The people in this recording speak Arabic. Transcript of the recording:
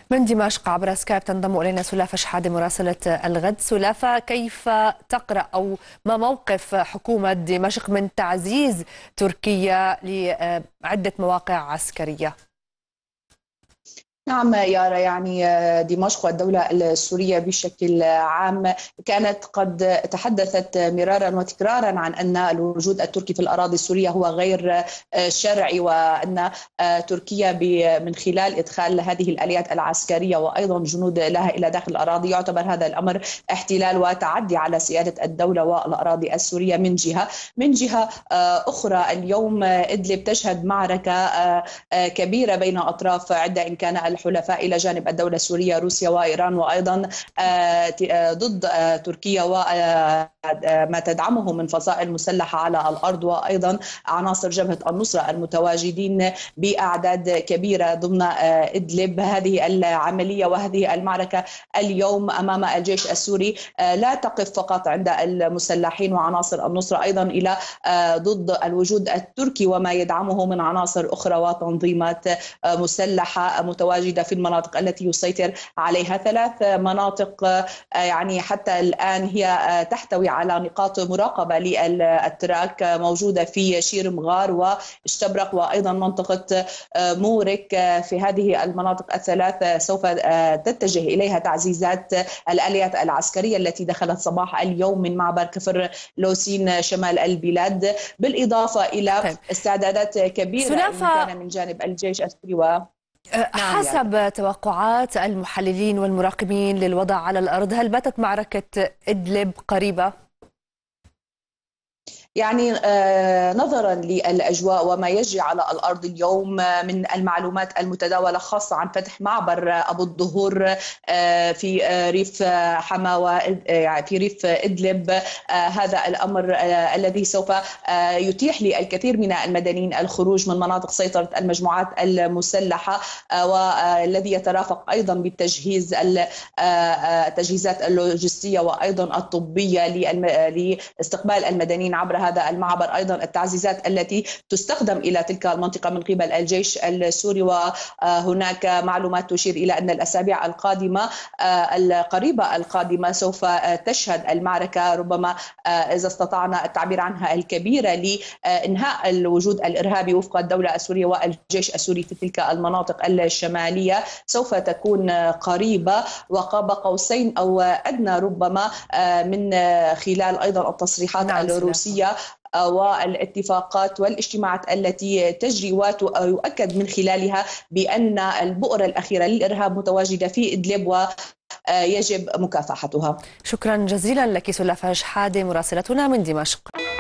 من دمشق عبر سكايب تنضم إلينا سلافة شحادة مراسلة الغد. سلافة، كيف تقرأ أو ما موقف حكومة دمشق من تعزيز تركيا لعدة مواقع عسكرية؟ نعم يارا، يعني دمشق والدولة السورية بشكل عام كانت قد تحدثت مرارا وتكرارا عن أن الوجود التركي في الأراضي السورية هو غير شرعي، وأن تركيا من خلال إدخال هذه الآليات العسكرية وأيضا جنود لها إلى داخل الأراضي يعتبر هذا الأمر احتلال وتعدي على سيادة الدولة والأراضي السورية من جهة أخرى. اليوم إدلب تشهد معركة كبيرة بين أطراف عدة، إن كان الحلفاء إلى جانب الدولة السورية روسيا وإيران، وأيضا ضد تركيا وما تدعمه من فصائل مسلحة على الأرض، وأيضا عناصر جبهة النصرة المتواجدين بأعداد كبيرة ضمن إدلب. هذه العملية وهذه المعركة اليوم أمام الجيش السوري لا تقف فقط عند المسلحين وعناصر النصرة، أيضا إلى ضد الوجود التركي وما يدعمه من عناصر أخرى وتنظيمات مسلحة متواجدة في المناطق التي يسيطر عليها. 3 مناطق يعني حتى الآن هي تحتوي على نقاط مراقبة للأتراك، موجودة في شير مغار واشتبرق وأيضا منطقة مورك. في هذه المناطق ال3 سوف تتجه إليها تعزيزات الآليات العسكرية التي دخلت صباح اليوم من معبر كفر لوسين شمال البلاد، بالإضافة إلى استعدادات كبيرة كان من جانب الجيش السوري. حسب توقعات المحللين والمراقبين للوضع على الأرض، هل باتت معركة إدلب قريبة؟ يعني نظرا للأجواء وما يجري على الأرض اليوم من المعلومات المتداولة خاصة عن فتح معبر أبو الظهور في ريف حما في ريف إدلب، هذا الأمر الذي سوف يتيح للكثير من المدنيين الخروج من مناطق سيطرة المجموعات المسلحة، والذي يترافق أيضا بالتجهيز التجهيزات اللوجستية وأيضا الطبية لاستقبال المدنيين عبر هذا المعبر. أيضا التعزيزات التي تستخدم إلى تلك المنطقة من قبل الجيش السوري، وهناك معلومات تشير إلى أن الأسابيع القادمة القريبة القادمة سوف تشهد المعركة ربما إذا استطعنا التعبير عنها الكبيرة لإنهاء الوجود الإرهابي وفق الدولة السورية والجيش السوري في تلك المناطق الشمالية، سوف تكون قريبة وقاب قوسين أو أدنى ربما من خلال أيضا التصريحات الروسية والاتفاقات والاجتماعات التي تجري، ويؤكد من خلالها بأن البؤرة الأخيرة للإرهاب متواجدة في إدلب ويجب مكافحتها. شكرا جزيلا لك سلافة شحادة مراسلتنا من دمشق.